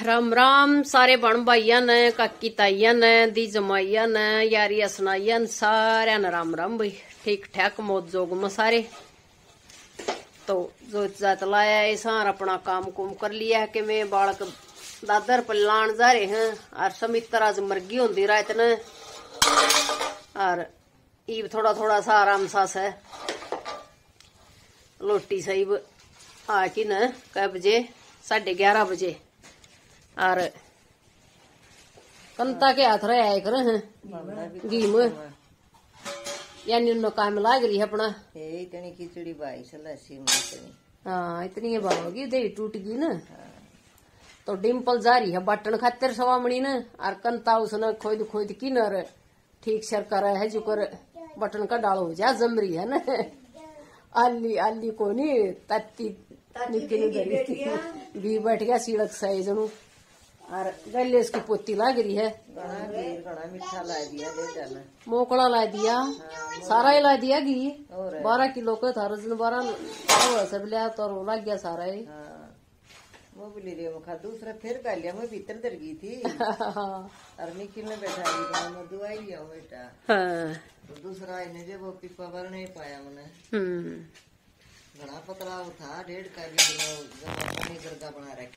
राम राम सारे बण भाइया ने काकी ताइया ने दी जमाइया ने यारिया सुनाइया ने सारे ने राम राम भाई। ठीक ठाक मौज जोग में सारे तो जो जात लाया ऐसा अपना काम कुम कर लिया है कि मैं बालक दादर पर लान जा रहे हैं और समित्र आज मरगी होती रात ने और ईब थोड़ा थोड़ा सा आराम सास है लोटी सही आ की न कै बजे 11:30 बजे और कंता के हाथ रहे आए कर घी में यानी उन काम लाग रही है अपना इतनी खिचड़ी भाई सलासी हाँ इतनी भावगी दे टूट गई ना तो डिम्पल जा रही है बटन खातिर सवामणी ने और कंता उसने खोद खोद की न ठीक सर कर है जो कर बटन का डालो हो जा जम रही है ना आली आली को नहीं तत्ती भी बैठ गया सीड़क सही जनू और गले इसकी पोती लाग रही है मीठा ला दिया मोकड़ा ला दिया सारा ही ला दिया घी 12 किलो का था 12 सब लिया तो लग गया सारा ही मोबिली रे मुखा दूसरा फिर कर लिया मैं भीतर डर गई थी और निखिल ने बैठा दी मैं दुआई लिया बेटा तो दूसरा इन्हें जब वो पिपा भर नहीं पाया मैंने घना पतला था 1.5 का बना रखे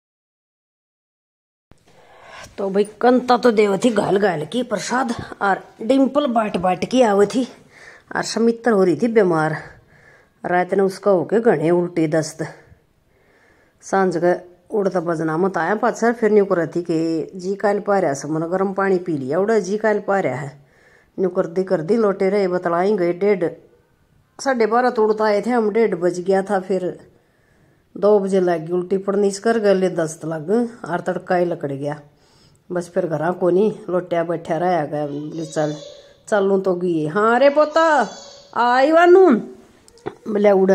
तो भाई कंता तो देव थी गाल गाल की प्रसाद और डिम्पल बाट बाट की आवे थी और समित्र हो रही थी बीमार रात ने उसका होके घने उल्टी दस्त सांझ का उड़ता बजना मत आया पाछर फिर न्यू कर थी कि जी काल पा रहा सब मन गर्म पानी पी लिया उड़ा जी काल पा रहा है न्यू कर दी लोटे रहे बतलाई गए 12:30 तो उड़ता आए थे हम 1:30 बज गया था फिर 2 बजे लग गई उल्टी पड़नी कर गले दस्त लग और तड़का ही लकड़ गया बस फिर घर को नहीं लोटिया बैठा रहा गया चल चलू तो गई हाँ रे पोता आई वानू बोले उड़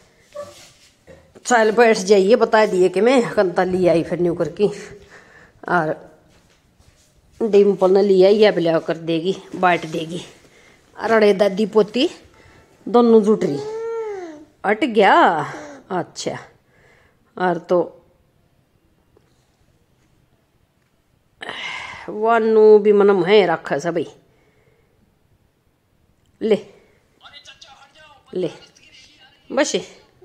चल बैठ जाइए बता दिए कि मैं कंता ली आई फिर न्यू करके और डिम्पल ने लिया ही बिल्या कर देगी बाट देगी अरे दादी पोती दोनों जुट रही अट गया अच्छा और तो वानू भी मनम है रखा सा भाई ले ले बस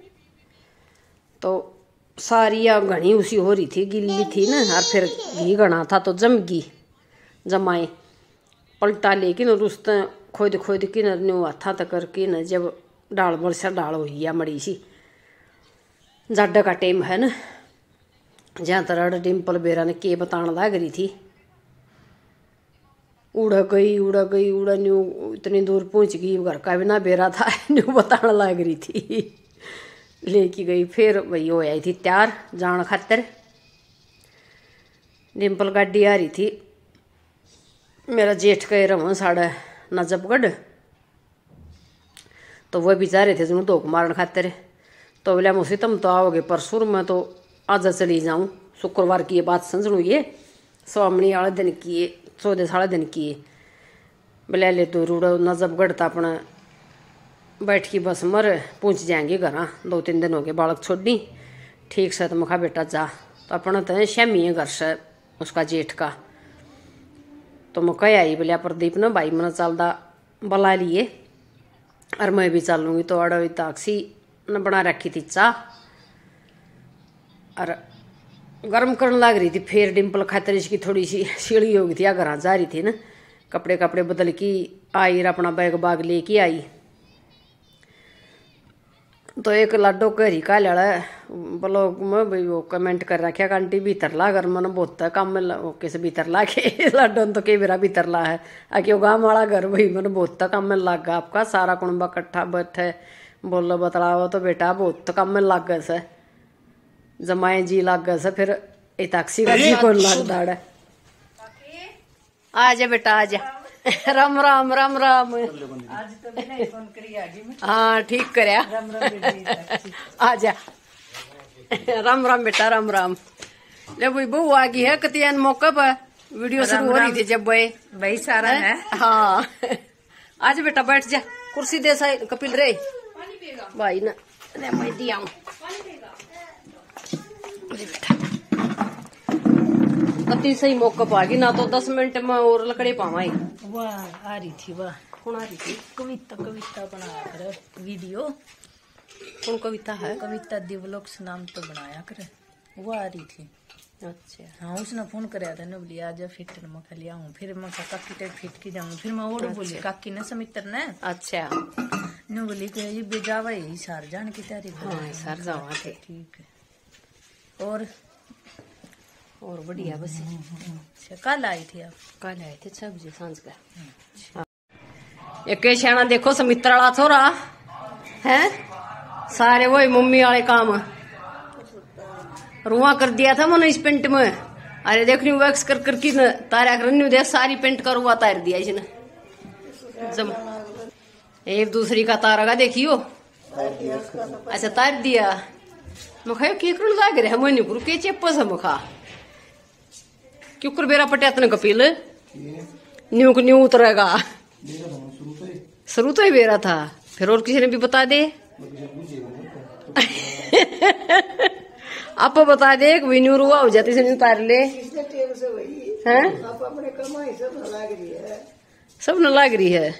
तो सारिया घनी उसी हो रही थी गिल्ली थी ना और फिर घी घना था तो जम गई जमाए पलटा लेकिन रुस्ते खोद खोद की न्यू हाथा तक करके न जब डाल बरसा डाल हुई है मड़ी सी जाडा का टाइम है ना जहाँ तरह डिम्पल बेरा ने के बताने लग रही थी उड़ गई न्यू इतनी दूर पहुंच गई घर का भी ना बेरा था न्यू बताने लग रही थी लेके गई फिर वही हो आई थी तैयार जान खातर डिम्पल गाड़ी आ रही थी मेरा जेठ कह रहा साढ़े नजफगढ़ तो वह भी जा रहे थे जो धोख मारन खातिर तो बोले मुझसे तुम तो आओगे परसों में तो आज चली जाऊँ शुक्रवार की ये बात समझ ये स्वामणी वाले दिन की 14 वाले दिन की बोले ले तो रूढ़ नजफगढ़ था अपना बैठ की बस मर पहुँच जाएंगे घर 2-3 दिन हो गए बालक छोड़ी ठीक से तो मखा बेटा जा तो अपना तो श्यामी है घर से उसका जेठ का तो मैं कह आई बोलिया प्रदीप ने भाई मैंने चलदा बुला लिए और मैं भी चलूँगी तो अड़ोई ताक्सी ने बना रखी थी चाह और गर्म करने लग रही थी फिर डिम्पल खातर इसकी थोड़ी सी सीढ़ी हो गई थी या घर जा रही थी ना कपड़े बदल की आई अपना बैग बाग लेके आई तो एक लाडो करी का लड़ा ब्लॉग में भाई वो कमेंट कर रखा आंटी भीतर ला घर मन बहुत काम में किस भीतर ला के लाडो तो कई मेरा भीतर ला है आके वो गाँव वाला घर भाई मन बहुत काम में लग गया आपका सारा कुंबा इकट्ठा बैठे बोलो बतलाओ तो बेटा बहुत काम में लग गए से जमाए जी लग गए से फिर ताक्सी का जी कौन लग दाड़ा आ जा बेटा आ जा राम राम राम राम आज तो बिना फोन करी आगे में हाँ ठीक करया राम राम आ जा राम राम बेटा राम राम ले भाई बहू आ गई है कतियान मौके पर वीडियो शुरू हो रही थी जब भाई सारा है हाँ आज बेटा बैठ जा कुर्सी दे सा कपिल रे भाई ना मैं दिया हूँ बेटा कति सही मौका पागी ना, तो 10 मिनट में और लकड़ी पावाई। वाह आ रही थी, वाह कौन आ रही थी? कविता बनाया करे वीडियो। कौन कविता है? कविता दिवलोक्स नाम तो बनाया करे, वो आ रही थी। अच्छा हाँ, उसने फोन कराया था ना, बोली आजा फिट मैं खा लिया हूँ। फिर मैं काकी तक फिट की जाऊँ। फिर मैं और बोली काकी ने समित्र ने। अच्छा नो बोली कि ये बेजावा ही सार जान की तैयारी। हाँ सर जावा थे। ठीक है। और बढ़िया बस। अच्छा कल आई थी आप? कल आए थे 6 बजे सांझ का। एक शाना देखो समित्र वाला छोरा है, सारे वही मम्मी वाले काम रुआ कर दिया था मैंने इस पेंट में। अरे देख रही वैक्स कर की न तारा कर दे, सारी पेंट का रुआ तार दिया इसने। जम एक दूसरी का तारा का देखियो। अच्छा तार दिया मखा केकड़ लाग रहा है मणिपुर के चेपस मखा क्यों कर बेरा पटियात न कपिल न्यू उतरेगा। शुरू तो ही बेरा था, फिर और किसी ने भी बता दे। आप बता दे कि न्यू रुआ हो जाती से उतार ले हैं। सब न लाग रही है।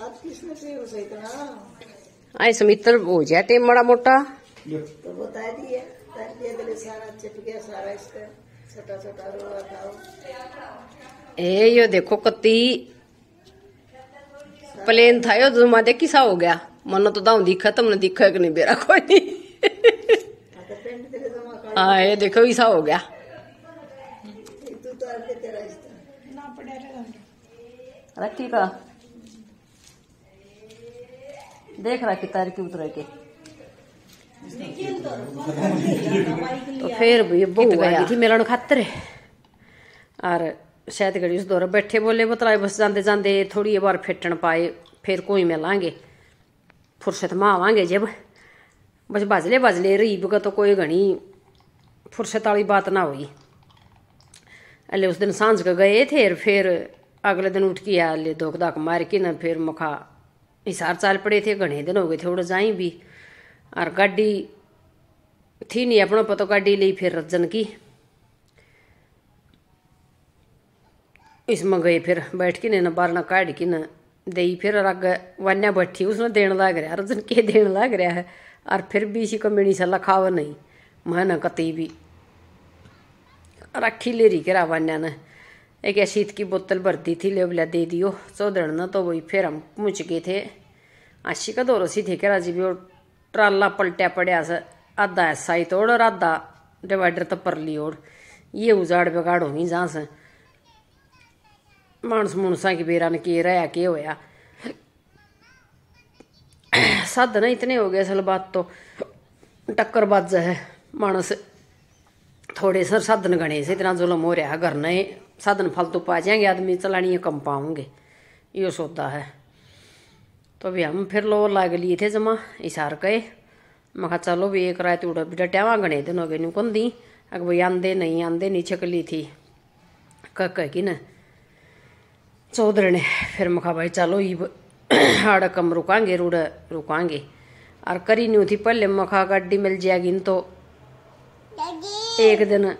आई समित्र हो जाए टेम बड़ा मोटा तो बता दिया सारा चिप गया सारा इसका छोटा छोटा रोआ था। ए यो देखो कत्ती प्लेन था यो जुमा दे किसा हो गया। मन तो दाऊ दिखा, तुमने दिखा कि नहीं बेरा कोई नहीं। हाँ ये देखो ऐसा हो गया। रखी का देख रहा कि तार की उतर के तो फिर भी बहुत गई थी मिलन खातर। और शायद घड़ी उस दौरा बैठे बोले बतलाए बस जाते जाते थोड़ी बार फेटन पाए, फिर कोई मिलांगे फुर्सत में आवांगे जब बस बाजले रही बगा तो कोई घनी फुर्सत वाली बात ना हुई। अले उस दिन सांझ के गए थे, फिर अगले दिन उठ के आले धोख धाक मार के न फिर मखा हिसार चाल पड़े थे। घने दिन हो गए थे उड़ जाई भी, और गाड़ी थी नहीं अपना पतो गाड़ी ली फिर रज्जन की इसमें गए। फिर बैठ के न बारना काट के न दई, फिर रग वन्या बैठी उसने देन लाग रहा रज्जन के देन लाग रहा है। और फिर भी इसी कमेड़ी से लखाव नहीं मैं न कती भी रखी ले रही करा वन्या ने। एक शीत की बोतल भरती थी, ले बोला दे दियो 14 न। तो वही फिर हम पहुँच गए थे। आशी का दौर सी थे करा जी भी, और ट्राला पलटा पड़ा से आधा ऐसा ही तोड़ और आधा डिवाइडर तो पर ली। और ये उजाड़ बिगाड़ होगी जहाँ से मानस मुनसा की बेरा ने के रहा के होया। साधन इतने हो गए, असल बात तो टक्कर बाज है मानस थोड़े सर साधन गणे से इतना जुलम हो रहा है। घर नए साधन फालतू पा जाएंगे आदमी, चलानी कम पाऊंगे यो सोता है। तो भी हम फिर लो लाग लिए थे जमा इशार कहे। मैं चलो भी एक रात उड़ा भी डटियावा गणे दिन हो गए न्यू कौन दी अगर भाई आंदे नहीं छकली थी कह की न 14 ने। फिर मखा भाई चलो ईब आड़ कम रुकांगे रुकांगे। और करी नहीं थी पहले मखा गाड़ी मिल जाएगी तो एक दिन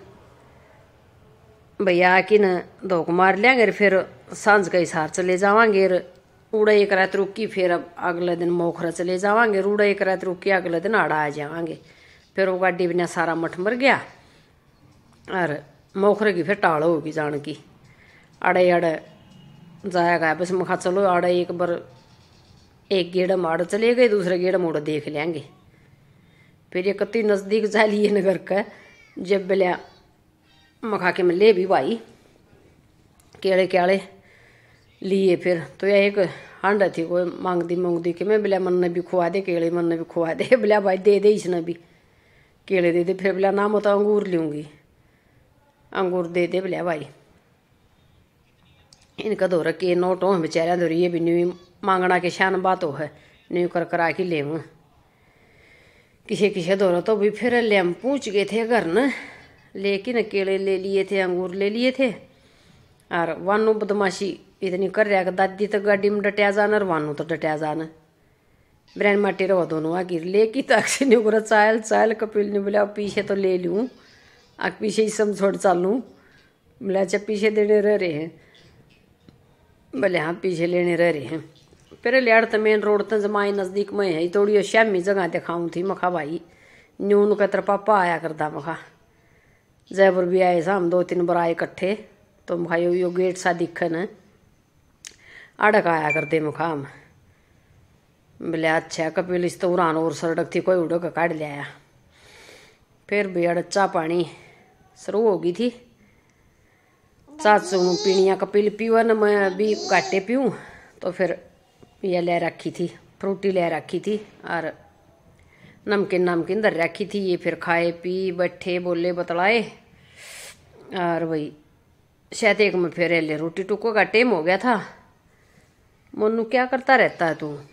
भैया की न धोख मार लेंगे, फिर सांझ का हिसार चले जावांगे। उड़ा एक रात रुकी, फिर अब अगले दिन मोखरा चले जावांगे। उड़ा एक रात रुकी, अगले दिन आड़ा आ जावांगे। फिर वो गाड़ी बिना सारा मठ मर गया और मोखरे की फिर टाल होगी जान की। अड़े जाएगा बस मखा चलो आड़ा एक बार एक गेड़ा माड़ चले गए, दूसरे गेड़ा मोड़ देख लेंगे। फिर ये कति नजदीक जा लिए नगर का जब बिलिया मखा के में ले भी भाई केड़े क्याड़े लिए। फिर तो यह एक हांडा थी कोई मांगदी कि मैं बिलिया मन ने भी खुआ दे केड़े, मन ने भी खुआ दे। बिलिया भाई दे इसने भी केड़े दे दे। फिर बिलिया नाम होता अंगूर लूँगी, अंगूर दे दे बिलिया भाई। इनका दो रखे नोट हो बेचारा दो ये भी न्यू मांगना के शान बात हो है न्यू कर करा के ले किसे दौरा। तो भी फिर ले हम पूछ गए थे घर न, लेकिन केले ले लिए थे, अंगूर ले लिए थे। और वानू बदमाशी इतनी कर रहा कि दादी तो गाड़ी में डटिया जाना और वानू तो डटिया जाना। ब्रैन माटी रहो दोनों आ गिर ले की तक से नहीं चायल कपिल ने बोला पीछे तो ले लूँ, पीछे ही समझोड़ चालूँ। बोले अच्छा पीछे देने रह रहे हैं, बोले हाँ पीछे लेने रह रहे हैं। फिर लियाड़ तो मेन रोड तो जमाई नजदीक में है थोड़ी श्यामी जगह दिखाऊं थी। मखा भाई न्यून का तेरा पापा आया करता, मखा जयपुर भी आए हम 2-3 बार आए इकट्ठे, तो मखा यो गेट सा दिखन अड़क आया करते मखा हम। बोले अच्छा कपिल इस तो उड़ान और सड़क थी कोई उड़क काट लिया। फिर भी अड़चा पानी शुरू हो गई थी, चाचू पीनिया कपिल पीवन मैं भी काटे पीऊँ, तो फिर यह ले रखी थी फ्रूटी ले रखी थी और नमकीन दर रखी थी। ये फिर खाए पी बैठे बोले बतलाए और वही शायद एक में फिर ले रोटी टुको का टेम हो गया था। मोनू क्या करता रहता है तू?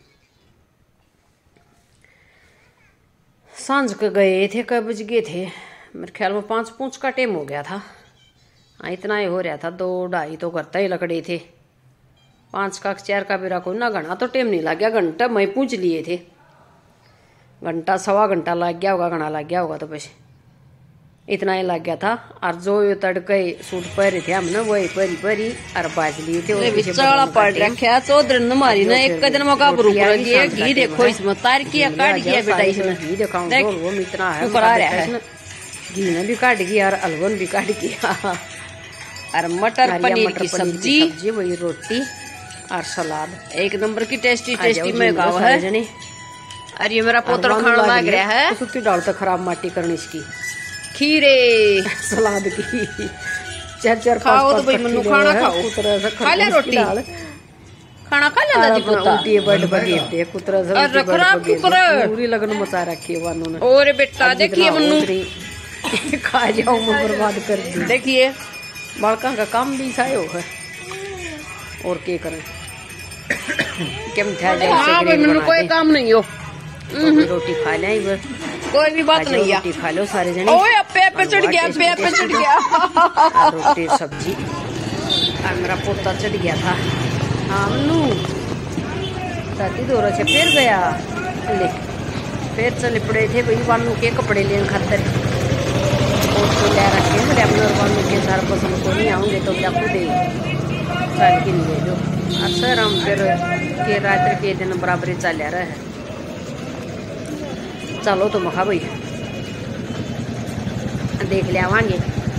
सांझ के गए थे, कब बज गए थे मेरे ख्याल में 5 का टेम हो गया था। हाँ इतना ही हो रहा था, 2-2.5 तो करता ही लकड़े थे। 5 का 4 का बेरा को ना घना तो टेम नहीं लग गया, घंटा मैं पूछ लिए थे, घंटा 1.25 घंटा लग गया होगा, घना लग गया होगा तो बस इतना ही लग गया था। और जो ये तड़के सूट पहरे थे हमने वही परी और बाज लिए थे। चौड़ा पड़ रखा चौधरी ने मारी ना एक दिन मौका पर ऊपर गया घी देखो इसमें तार किया काट किया बेटा इसमें घी दिखाऊं वो इतना है ऊपर आ रहा है। घी ने भी काट किया और अलवन भी काट किया और मटर पनीर की सब्जी वही रोटी और सलाद एक नंबर की टेस्टी में गाँव है। और ये मेरा पोतर खाना लग रहा है, सुखी डाल तो खराब माटी करनी इसकी खीरे सलाद की 4-4 खाओ तो भाई मनु खाना खाओ, खा ले रोटी खाना खा ले दादी पोता उल्टी बड़ बगे दे कुतरा सब और खराब कुकरा पूरी लगन मचा रखी है वानों ने। और बेटा देखिए मनु खा जाओ मैं बर्बाद कर दी। देखिए बालका का काम भी सायो है और क्या करें केम था जाए। हां भाई मनु कोई काम नहीं हो, रोटी खा ले कोई भी बात नहीं है, रोटी खा लो सारे जने। ओए पे चढ़ गया, पे चढ़ गया रोटी सब्जी और मेरा पोता चढ़ गया था। हाँ मनु दादी दौरा से फिर गया ले फिर चले पड़े थे भाई वानू के कपड़े लेने खातर तो ले रखे बोले अपने और वानू के सारा पसंद को नहीं आऊँगे तो क्या खुद चल के ले दो। और सर हम फिर के रात के दिन बराबर चल रहा है। चलो तो मखा भाई देख ले आवांगे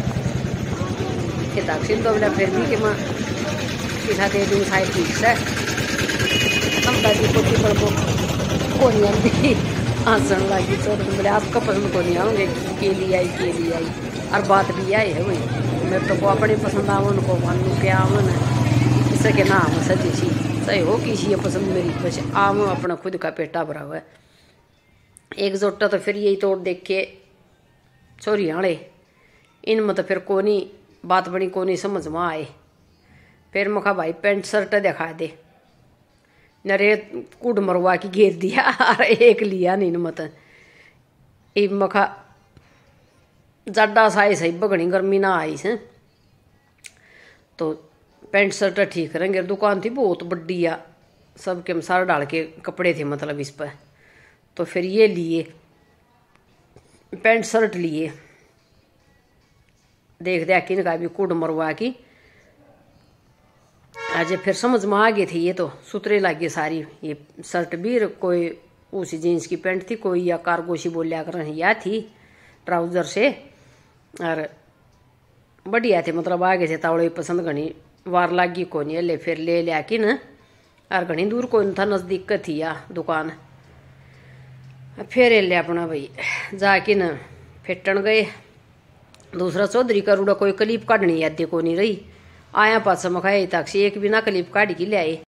कि दक्षिण तो बोला फिर भी कि मैं किसा दे दूँ साइड ठीक से हम दादी को पीपल को कोनी आती आसन लगी तो बोले आपका पसंद को नहीं आऊँगे के लिए आई और बात भी आई है भाई मेरे तो को अपनी पसंद आवन को वानू के आवन इससे के नाम सजी सी सही हो किसी पसंद मेरी बस आव अपना खुद का पेटा भरा हुआ है। एक जोटा तो फिर यही तोड़ देख के छोरी आड़े इनमें तो फिर कोनी बात बनी कोनी समझ में आए। फिर मखा भाई पैंट शर्ट दिखा दे नरे कुड मरवा की घेर दिया और एक लिया नहीं मत मखा जड्डा साई सही बगनी गर्मी ना आई से तो पैंट शर्ट ठीक रहेंगे। दुकान थी बहुत बड़ी या सबके मसार डाल के कपड़े थे मतलब इस पर, तो फिर ये लिए पैंट शर्ट लिए देख दिया किन का भी कुड मरवा की आज फिर समझ में आ गई थी। ये तो सुतरे लगे सारी ये शर्ट भी कोई उसी जीन्स की पैंट थी कोई या कार्गो सी बोलिया कर या थी ट्राउजर से और बढ़िया थे मतलब आगे से तावड़े पसंद घनी वार लागी को नहीं ले फिर ले लिया कि न और घनी दूर को था नजदीक का थी या दुकान। फिर ले अपना भाई जाके न फिटन गए। दूसरा चौधरी का रूड़ा कोई क्लिप काटनी याद को नहीं रही आया पास मखाए तक से एक बिना क्लिप काट के ले आए।